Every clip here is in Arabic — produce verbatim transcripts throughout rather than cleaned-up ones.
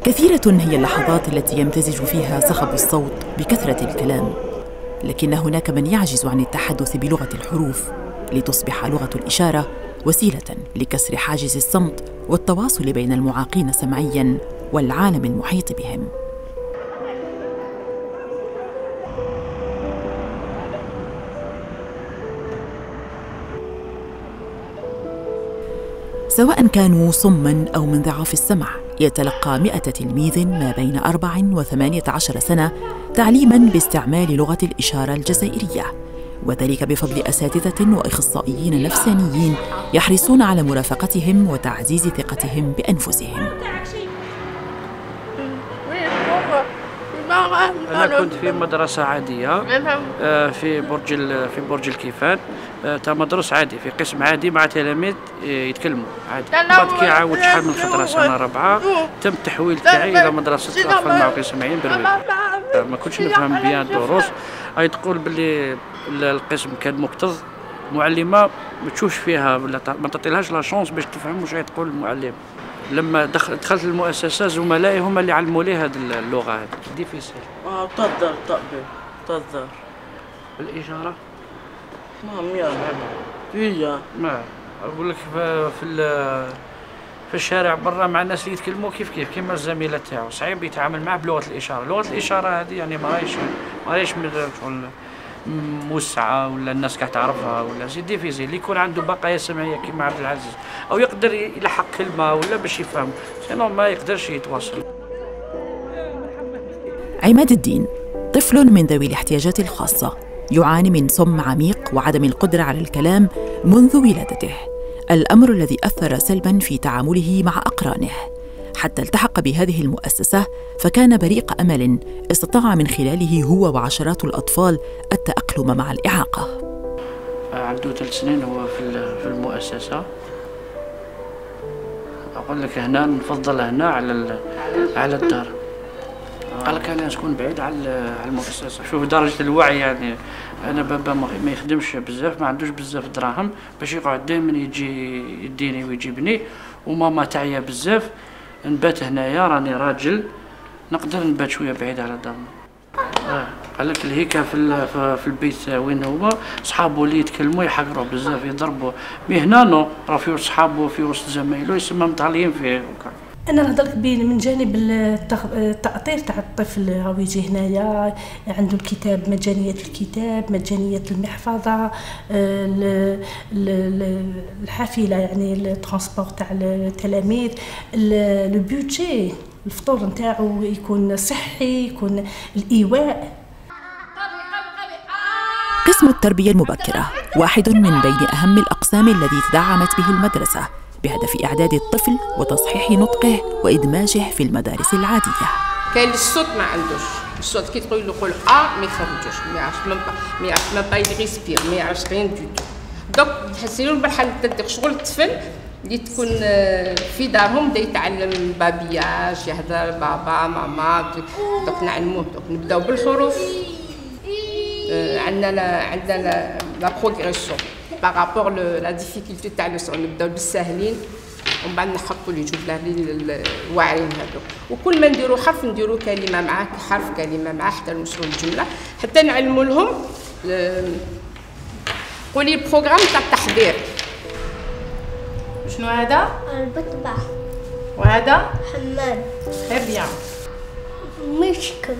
كثيرة هي اللحظات التي يمتزج فيها صخب الصوت بكثرة الكلام، لكن هناك من يعجز عن التحدث بلغة الحروف لتصبح لغة الإشارة وسيلة لكسر حاجز الصمت والتواصل بين المعاقين سمعياً والعالم المحيط بهم. سواء كانوا صماً أو من ضعاف السمع، يتلقى مئة تلميذ ما بين أربع وثمانية عشر سنة تعليماً باستعمال لغة الإشارة الجزائرية، وذلك بفضل أساتذة وإخصائيين نفسانيين يحرصون على مرافقتهم وتعزيز ثقتهم بأنفسهم. أنا كنت في مدرسة عادية في برج في برج الكيفان، تمدرس عادي في قسم عادي مع تلاميذ يتكلموا عادي. بعد كي عاودت شحال من فترة سنة رابعة تم التحويل تاعي إلى مدرسة الأطفال المعوقين سمعيين بالبيت. ما كنتش نفهم بيان الدروس، أي تقول باللي القسم كان مكتظ، معلمة ما تشوفش فيها ولا ما تعطيلهاش لا شونس باش تفهم واش تقول المعلم. لما دخلت المؤسسة زملائي هما اللي علموا لي هذه اللغة هذه ديفيسيل. اه تهدر طبي تهدر الإشارة؟ ما مياه هي ما أقول لك في في الشارع برا مع الناس اللي يتكلموا كيف كيف كيما الزميلة تاعو صعيب يتعامل معاه بلغة الإشارة. لغة الإشارة هذه يعني ما راهيش ما راهيش شغل موسعة ولا الناس كاع تعرفها ولا سي ديفيزي اللي يكون عنده بقايا سمعية كيما عبد العزيز أو يقدر يلحق كلمة ولا باش يفهم، سينو ما يقدرش يتواصل. عماد الدين طفل من ذوي الاحتياجات الخاصة، يعاني من صم عميق وعدم القدرة على الكلام منذ ولادته، الأمر الذي أثر سلباً في تعامله مع أقرانه. حتى التحق بهذه المؤسسة فكان بريق أمل استطاع من خلاله هو وعشرات الأطفال التأقلم مع الإعاقة. عنده ثلاث سنين هو في في المؤسسة. أقول لك هنا نفضل هنا على على الدار. قال لك أنا نكون بعيد على على المؤسسة. شوف درجة الوعي يعني. أنا بابا ما يخدمش بزاف، ما عندوش بزاف دراهم باش يقعد دائما يجي يديني ويجيبني، وماما تعيا بزاف. نبات هنايا راني راجل نقدر نبات شويه بعيد على دارنا. اه قال لك الهيكا في في البيت وين هو صحابو اللي يتكلموا يحقروا بزاف يضربوا، مي هنا نو راه في وسط صحابو في وسط زمايلو يسمى متعلقين فيه وكا. انا نهضر لك بين من جانب التأطير تاع الطفل، راهو يجي هنايا عنده الكتاب، مجانيه الكتاب، مجانيه المحفظه، الحافله يعني الترونسبور تاع التلاميذ، لو بودجي الفطور نتاعو يكون صحي، يكون الايواء. قسم التربيه المبكره واحد من بين اهم الاقسام الذي تدعمت به المدرسه بهدف إعداد الطفل وتصحيح نطقه وإدماجه في المدارس العادية. كاين الصوت ما عندوش، الصوت كي تقول له قول اه ما يخرجوش، ما يعرفش ما ما يعرفش ما با يغيسبير، ما يعرفش غيان دو تو. دوك تحسي له بحال تدير شغل الطفل اللي تكون في دارهم بدا يتعلم بابياج، يهضر بابا ماما، دوك نعلموه. دوك نبداو بالحروف. عندنا عندنا لا بروغريسيون بارابور لا ديفيكولتي تاع لو نبداو بالساهلين ومن بعد نحطوا لي جمله الواعرين هذوك، وكل ما نديروا حرف نديروا كلمه معاه، حرف كلمه معاه حتى نوصلوا للجمله، حتى نعلموا لهم. قولي البروغرام تاع التحضير. شنو هذا؟ البطبع. وهذا؟ حماد. très bien. مشكل.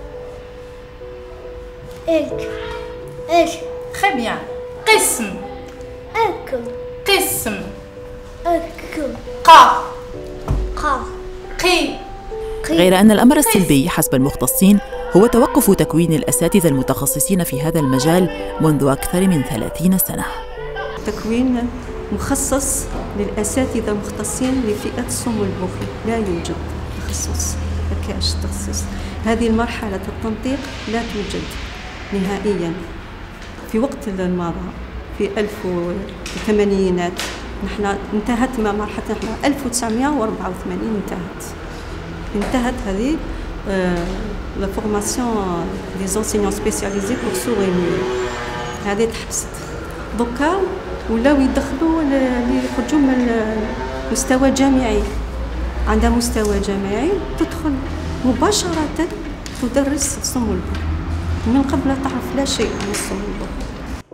إيك. إيش؟ très bien. قسم. أكل. قسم. أكل. قا. قا. قي. غير أن الأمر السلبي حسب المختصين هو توقف تكوين الأساتذة المتخصصين في هذا المجال منذ أكثر من ثلاثين سنة. تكوين مخصص للأساتذة المختصين لفئة الصم والبكم لا يوجد تخصص، ما كاينش تخصص. هذه المرحلة التنطيق لا توجد نهائيا. في وقت الماضي في ألف والثمانينات نحن انتهت ما مرحلة نحن ألف وتسعمائة وأربعة وثمانين انتهت انتهت هذه لا فورماسيون دي زونسينيون سبيسياليزي بور سور اي ميو، هذه تحبست. دوكا ولاو يدخلوا اللي يخرجوا من المستوى الجامعي عندها مستوى جامعي تدخل مباشرة تدرس الصم والبكم من قبل لا تعرف لا شيء عن الصم والبكم.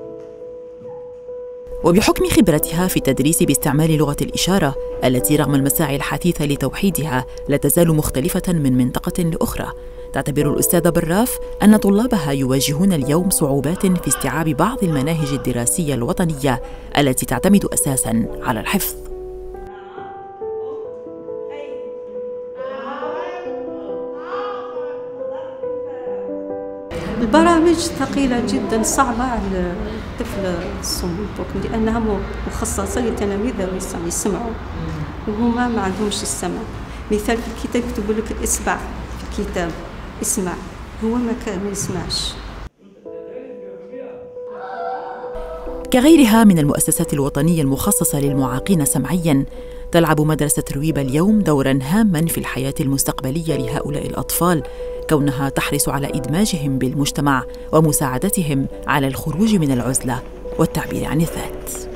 وبحكم خبرتها في التدريس باستعمال لغة الإشارة التي رغم المساعي الحثيثة لتوحيدها لا تزال مختلفة من منطقة لأخرى، تعتبر الأستاذة براف أن طلابها يواجهون اليوم صعوبات في استيعاب بعض المناهج الدراسية الوطنية التي تعتمد أساساً على الحفظ. البرامج ثقيلة جدا صعبة على الطفل الصم والبكم لأنها مخصصة لتلاميذ ذوي يسمعوا وهما ما عندهمش السمع. مثال في الكتاب يكتبوا لك اسمع في الكتاب اسمع، هو ما كان ما يسمعش. كغيرها من المؤسسات الوطنية المخصصة للمعاقين سمعياً، تلعب مدرسة رويبة اليوم دوراً هاماً في الحياة المستقبلية لهؤلاء الأطفال، كونها تحرص على إدماجهم بالمجتمع ومساعدتهم على الخروج من العزلة والتعبير عن الذات.